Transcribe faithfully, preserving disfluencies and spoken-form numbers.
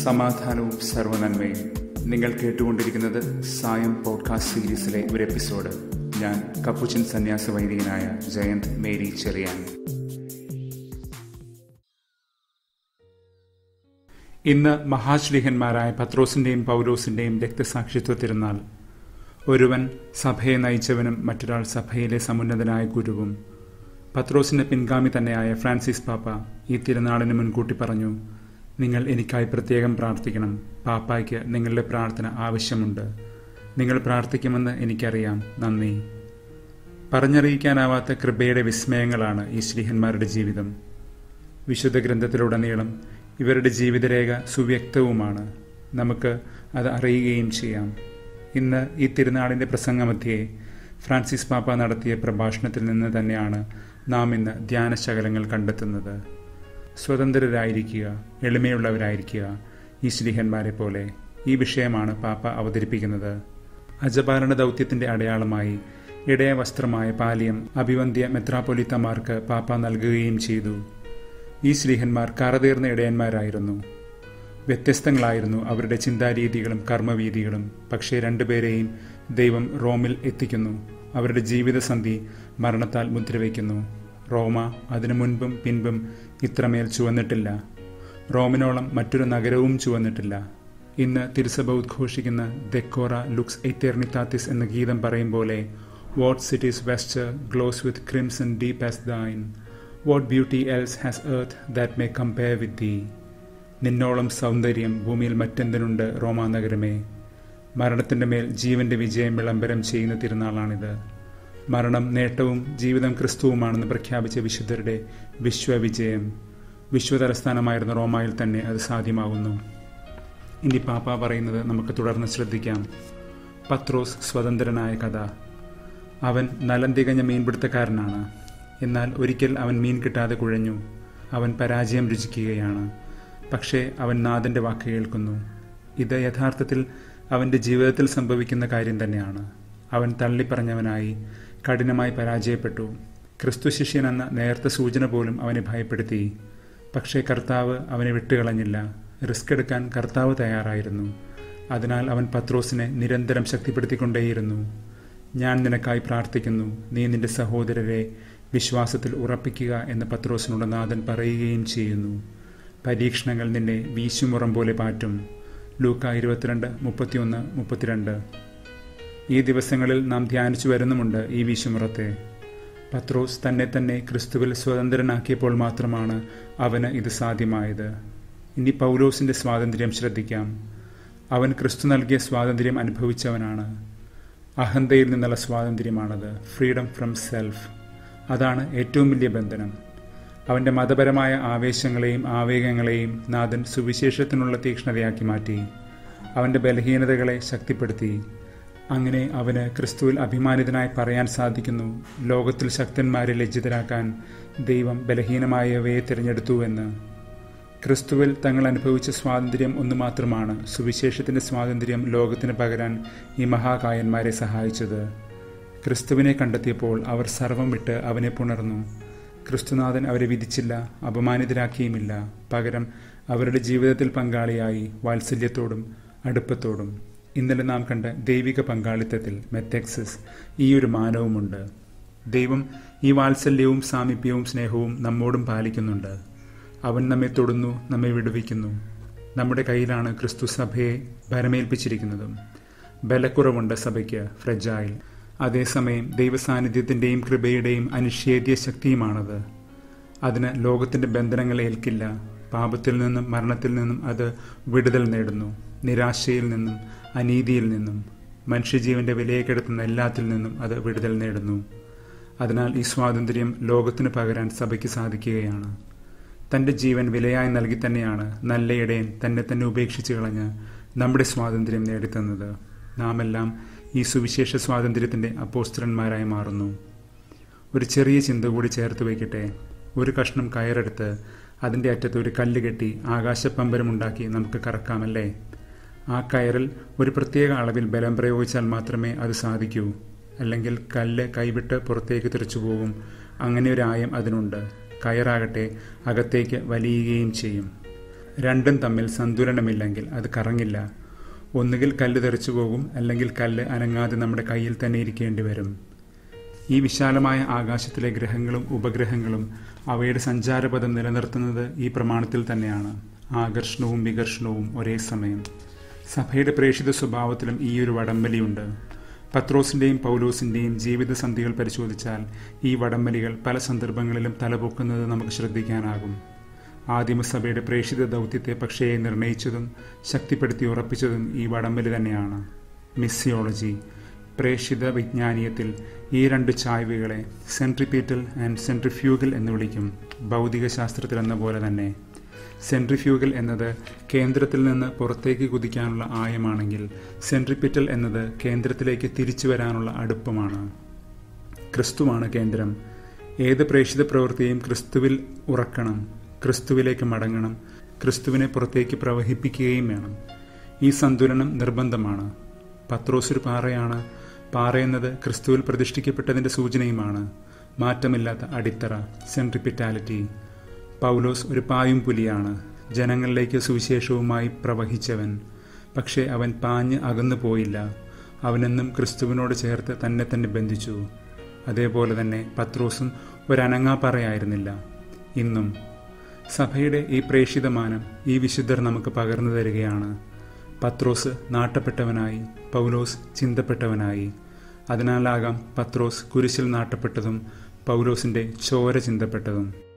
സമാധാനവും സർവ്വനന്മയും. നിങ്ങൾ കേട്ടുകൊണ്ടിരിക്കുന്നത് സായം പോഡ്കാസ്റ്റ് സീരീസിലെ ഒരു എപ്പിസോഡ്. ഞാൻ കപ്പുച്ചൻ സന്യാസ വൈദികനായ ജയന്ത് മേരി ചെറിയാൻ. ഇന്ന് മഹാശ്ലീഹന്മാരായ പത്രോസിന്റെയും പൗലോസിന്റെയും രക്തസാക്ഷിത്വ തിരുനാൾ. ഒരുവൻ സഭയെ നയിച്ചവനും മറ്റൊരാൾ സഭയിലെ സമുന്നതനായ ഗുരുവും. പത്രോസിന്റെ പിൻഗാമി തന്നെയായ ഫ്രാൻസിസ് പാപ്പ ഈ തിരുനാളിന് മുൻകൂട്ടി പറഞ്ഞു, നിങ്ങൾ എനിക്കായി പ്രത്യേകം പ്രാർത്ഥിക്കണം. പാപ്പായ്ക്ക് നിങ്ങളുടെ പ്രാർത്ഥന ആവശ്യമുണ്ട്. നിങ്ങൾ പ്രാർത്ഥിക്കുമെന്ന് എനിക്കറിയാം. നന്ദി. പറഞ്ഞറിയിക്കാനാവാത്ത കൃപയുടെ വിസ്മയങ്ങളാണ് ഈ ശ്ലീഹന്മാരുടെ ജീവിതം. വിശുദ്ധ ഗ്രന്ഥത്തിലുടനീളം ഇവരുടെ ജീവിതരേഖ സുവ്യക്തവുമാണ്. നമുക്ക് അത് അറിയുകയും ചെയ്യാം. ഇന്ന് ഈ തിരുനാളിൻ്റെ പ്രസംഗമധ്യേ ഫ്രാൻസിസ് പാപ്പ നടത്തിയ പ്രഭാഷണത്തിൽ നിന്ന് തന്നെയാണ് നാം ഇന്ന് ധ്യാനശകലങ്ങൾ കണ്ടെത്തുന്നത്. സ്വതന്ത്രരായിരിക്കുക, എളിമയുള്ളവരായിരിക്കുക, ഈ ശ്ലീഹന്മാരെ പോലെ. ഈ വിഷയമാണ് പാപ്പ അവതരിപ്പിക്കുന്നത്. അജപാലന ദൗത്യത്തിന്റെ അടയാളമായി ഇടയ വസ്ത്രമായ പാലിയം അഭിവന്ദ്യ മെത്രാപ്പൊലീത്തമാർക്ക് പാപ്പ നൽകുകയും ചെയ്തു. ഈ ശ്ലീഹന്മാർ കറതീർന്ന ഇടയന്മാരായിരുന്നു. വ്യത്യസ്തങ്ങളായിരുന്നു അവരുടെ ചിന്താരീതികളും കർമ്മവീതികളും. പക്ഷേ രണ്ടുപേരെയും ദൈവം റോമിൽ എത്തിക്കുന്നു. അവരുടെ ജീവിതസന്ധി മരണത്താൽ മുദ്രവയ്ക്കുന്നു. റോമ അതിനു മുൻപും പിൻപും ഇത്രമേൽ ചുവന്നിട്ടില്ല. റോമിനോളം മറ്റൊരു നഗരവും ചുവന്നിട്ടില്ല. ഇന്ന് തിരുസഭ ഉദ്ഘോഷിക്കുന്ന ദെക്കോറ ലുക്സ് എറ്റേർണിത്താത്തിസ് എന്ന ഗീതം പറയും പോലെ, what cities vesper glows with crimson deep as thine, what beauty else has earth that may compare with thee. നിന്നോളം സൗന്ദര്യം ഭൂമിയിൽ മറ്റെന്തിനുണ്ട് റോമാ നഗരമേ. മരണത്തിൻ്റെ മേൽ ജീവന്റെ വിജയം വിളംബരം ചെയ്യുന്ന തിരുനാളാണിത്. മരണം നേട്ടവും ജീവിതം ക്രിസ്തുവുമാണെന്ന് പ്രഖ്യാപിച്ച വിശുദ്ധരുടെ വിശ്വവിജയം. വിശ്വതലസ്ഥാനമായിരുന്ന റോമായിൽ തന്നെ അത് സാധ്യമാകുന്നു. ഇനി പാപ്പ പറയുന്നത് നമുക്ക് തുടർന്ന് ശ്രദ്ധിക്കാം. പത്രോസ് സ്വതന്ത്രനായ കഥ. അവൻ നലം തികഞ്ഞ മീൻപിടുത്തക്കാരനാണ്. എന്നാൽ ഒരിക്കൽ അവൻ മീൻ കിട്ടാതെ കുഴഞ്ഞു. അവൻ പരാജയം രുചിക്കുകയാണ്. പക്ഷേ അവൻ നാഥൻ്റെ വാക്ക് കേൾക്കുന്നു. ഇത് യഥാർത്ഥത്തിൽ അവൻ്റെ ജീവിതത്തിൽ സംഭവിക്കുന്ന കാര്യം തന്നെയാണ്. അവൻ തള്ളിപ്പറഞ്ഞവനായി കഠിനമായി പരാജയപ്പെട്ടു. ക്രിസ്തു ശിഷ്യൻ എന്ന നേർത്ത സൂചന പോലും അവനെ ഭയപ്പെടുത്തി. പക്ഷേ കർത്താവ് അവനെ വിട്ടുകളഞ്ഞില്ല. റിസ്ക് എടുക്കാൻ കർത്താവ് തയ്യാറായിരുന്നു. അതിനാൽ അവൻ പത്രോസിനെ നിരന്തരം ശക്തിപ്പെടുത്തിക്കൊണ്ടേയിരുന്നു. ഞാൻ നിനക്കായി പ്രാർത്ഥിക്കുന്നു, നീ നിന്റെ സഹോദരരെ വിശ്വാസത്തിൽ ഉറപ്പിക്കുക എന്ന് പത്രോസിനോട് നാഥൻ പറയുകയും ചെയ്യുന്നു. പരീക്ഷണങ്ങൾ നിന്നെ വീശുമുറം പോലെ പാറ്റും. ലൂക്ക ഇരുപത്തിരണ്ട് മുപ്പത്തിയൊന്ന് മുപ്പത്തിരണ്ട്. ഈ ദിവസങ്ങളിൽ നാം ധ്യാനിച്ചു വരുന്നുമുണ്ട് ഈ വീശുമുറത്തെ. പത്രോസ് തന്നെ തന്നെ ക്രിസ്തുവിൽ സ്വതന്ത്രനാക്കിയപ്പോൾ മാത്രമാണ് അവന് ഇത് സാധ്യമായത്. ഇനി പൗലോസിന്റെ സ്വാതന്ത്ര്യം ശ്രദ്ധിക്കാം. അവൻ ക്രിസ്തു നൽകിയ സ്വാതന്ത്ര്യം അനുഭവിച്ചവനാണ്. അഹന്തയിൽ നിന്നുള്ള സ്വാതന്ത്ര്യമാണത്. Freedom from self. അതാണ് ഏറ്റവും വലിയ ബന്ധനം. അവൻ്റെ മതപരമായ ആവേശങ്ങളെയും ആവേഗങ്ങളെയും നാഥൻ സുവിശേഷത്തിനുള്ള തീക്ഷ്ണതയാക്കി മാറ്റി. അവൻ്റെ ബലഹീനതകളെ ശക്തിപ്പെടുത്തി. അങ്ങനെ അവന് ക്രിസ്തുവിൽ അഭിമാനിതനായി പറയാൻ സാധിക്കുന്നു, ലോകത്തിൽ ശക്തന്മാരെ ലജ്ജിതരാക്കാൻ ദൈവം ബലഹീനമായവയെ തിരഞ്ഞെടുത്തുവെന്ന്. ക്രിസ്തുവിൽ തങ്ങൾ അനുഭവിച്ച സ്വാതന്ത്ര്യം ഒന്നു മാത്രമാണ് സുവിശേഷത്തിൻ്റെ സ്വാതന്ത്ര്യം ലോകത്തിന് പകരാൻ ഈ മഹാകായന്മാരെ സഹായിച്ചത്. ക്രിസ്തുവിനെ കണ്ടെത്തിയപ്പോൾ അവർ സർവം വിട്ട് അവനെ പുണർന്നു. ക്രിസ്തുനാഥൻ അവരെ വിധിച്ചില്ല, അപമാനിതരാക്കിയുമില്ല. പകരം അവരുടെ ജീവിതത്തിൽ പങ്കാളിയായി വാത്സല്യത്തോടും അടുപ്പത്തോടും. ഇന്നലെ നാം കണ്ട ദൈവിക പങ്കാളിത്തത്തിൽ മെത്തേക്സിസ് ഈ ഒരു മാനവുമുണ്ട്. ദൈവം ഈ വാത്സല്യവും സാമീപ്യവും സ്നേഹവും നമ്മോടും പാലിക്കുന്നുണ്ട്. അവൻ നമ്മെ തൊടുന്നു, നമ്മെ വിടുവിക്കുന്നു. നമ്മുടെ കയ്യിലാണ് ക്രിസ്തു സഭയെ ഭരമേൽപ്പിച്ചിരിക്കുന്നതും. ബലക്കുറവുണ്ട് സഭയ്ക്ക്, ഫ്രജായിൽ. അതേസമയം ദൈവസാന്നിധ്യത്തിൻ്റെയും കൃപയുടെയും അനിഷേധ്യ ശക്തിയുമാണത്. അതിന് ലോകത്തിൻ്റെ ബന്ധനങ്ങൾ ഏൽക്കില്ല. പാപത്തിൽ നിന്നും മരണത്തിൽ നിന്നും അത് വിടുതൽ നേടുന്നു. നിരാശയിൽ നിന്നും അനീതിയിൽ നിന്നും മനുഷ്യജീവന്റെ വിലയെ കെടുത്തുന്ന എല്ലാത്തിൽ നിന്നും അത് വിടുതൽ നേടുന്നു. അതിനാൽ ഈ സ്വാതന്ത്ര്യം ലോകത്തിന് പകരാൻ സഭയ്ക്ക് സാധിക്കുകയാണ്. തൻ്റെ ജീവൻ വിലയായി നൽകി തന്നെയാണ് നല്ല ഇടയൻ തന്നെ തന്നെ ഉപേക്ഷിച്ച് കളഞ്ഞ് നമ്മുടെ സ്വാതന്ത്ര്യം നേടിത്തന്നത്. നാം എല്ലാം ഈ സുവിശേഷ സ്വാതന്ത്ര്യത്തിൻ്റെ അപ്പോസ്തലന്മാരായി മാറുന്നു. ഒരു ചെറിയ ചിന്ത കൂടി ചേർത്ത് വയ്ക്കട്ടെ. ഒരു കഷ്ണം കയറെടുത്ത് അതിൻ്റെ അറ്റത്ത് ഒരു കല്ല് കെട്ടി ആകാശപ്പമ്പരമുണ്ടാക്കി നമുക്ക് കറക്കാമല്ലേ? ആ കയറിൽ ഒരു പ്രത്യേക അളവിൽ ബലം പ്രയോഗിച്ചാൽ മാത്രമേ അത് സാധിക്കൂ. അല്ലെങ്കിൽ കല്ല് കൈവിട്ട് പുറത്തേക്ക് തെറിച്ചു പോകും. അങ്ങനെ ഒരു ആയം അതിനുണ്ട്. കയറാകട്ടെ അകത്തേക്ക് വലിയുകയും ചെയ്യും. രണ്ടും തമ്മിൽ സന്തുലനമില്ലെങ്കിൽ അത് കറങ്ങില്ല. ഒന്നുകിൽ കല്ല് തെറിച്ചു പോകും, അല്ലെങ്കിൽ കല്ല് അനങ്ങാതെ നമ്മുടെ കയ്യിൽ തന്നെ ഇരിക്കേണ്ടി വരും. ഈ വിശാലമായ ആകാശത്തിലെ ഗ്രഹങ്ങളും ഉപഗ്രഹങ്ങളും അവയുടെ സഞ്ചാരപഥം നിലനിർത്തുന്നത് ഈ പ്രമാണത്തിൽ തന്നെയാണ്. ആകർഷണവും വികർഷണവും ഒരേ സമയം. സഭയുടെ പ്രേക്ഷിത സ്വഭാവത്തിലും ഈ ഒരു വടംവലിയുണ്ട്. പത്രോസിൻ്റെയും പൗലോസിൻ്റെയും ജീവിതസന്ധികൾ പരിശോധിച്ചാൽ ഈ വടംവലികൾ പല സന്ദർഭങ്ങളിലും തലപൊക്കുന്നത് നമുക്ക് ശ്രദ്ധിക്കാനാകും. ആദിമസഭയുടെ പ്രേക്ഷിത ദൗത്യത്തെ പക്ഷേ നിർണയിച്ചതും ശക്തിപ്പെടുത്തി ഉറപ്പിച്ചതും ഈ വടംവലി തന്നെയാണ്. മിസ്സിയോളജി, പ്രേക്ഷിത വിജ്ഞാനീയത്തിൽ ഈ രണ്ട് ചായ്വുകളെ സെൻട്രിപീറ്റൽ ആൻഡ് സെൻട്രിഫ്യൂഗൽ എന്ന് വിളിക്കും. ഭൗതിക ശാസ്ത്രത്തിൽ എന്ന പോലെ തന്നെ സെൻട്രിഫ്യൂഗൽ എന്നത് കേന്ദ്രത്തിൽ നിന്ന് പുറത്തേക്ക് കുതിക്കാനുള്ള ആയമാണെങ്കിൽ സെൻട്രിപിറ്റൽ എന്നത് കേന്ദ്രത്തിലേക്ക് തിരിച്ചു വരാനുള്ള അടുപ്പമാണ്. ക്രിസ്തുവാണ് കേന്ദ്രം. ഏത് പ്രേക്ഷിത പ്രവൃത്തിയും ക്രിസ്തുവിൽ ഉറക്കണം, ക്രിസ്തുവിലേക്ക് മടങ്ങണം, ക്രിസ്തുവിനെ പുറത്തേക്ക് പ്രവഹിപ്പിക്കുകയും വേണം. ഈ സന്തുലനം നിർബന്ധമാണ്. പത്രോസ് ഒരു പാറയാണ്. പാറയെന്നത് ക്രിസ്തുവിൽ പ്രതിഷ്ഠിക്കപ്പെട്ടതിൻ്റെ സൂചനയുമാണ്. മാറ്റമില്ലാത്ത അടിത്തറ, സെൻട്രിപിറ്റാലിറ്റി. പൗലോസ് ഒരു പായും പുലിയാണ്. ജനങ്ങളിലേക്ക് സുവിശേഷവുമായി പ്രവഹിച്ചവൻ. പക്ഷേ അവൻ പാഞ്ഞ് അകന്നു പോയില്ല. അവനെന്നും ക്രിസ്തുവിനോട് ചേർത്ത് തന്നെ തന്നെ ബന്ധിച്ചു. അതേപോലെ തന്നെ പത്രോസും ഒരനങ്ങാപ്പറയായിരുന്നില്ല. ഇന്നും സഭയുടെ ഈ പ്രേക്ഷിതമാനം ഈ വിശുദ്ധർ നമുക്ക് പകർന്നു തരികയാണ്. പത്രോസ് നാട്ടപ്പെട്ടവനായി, പൗലോസ് ചിന്തപ്പെട്ടവനായി. അതിനാലാകാം പത്രോസ് കുരിശിൽ നാട്ടപ്പെട്ടതും പൗലോസിൻ്റെ ചോര ചിന്തപ്പെട്ടതും.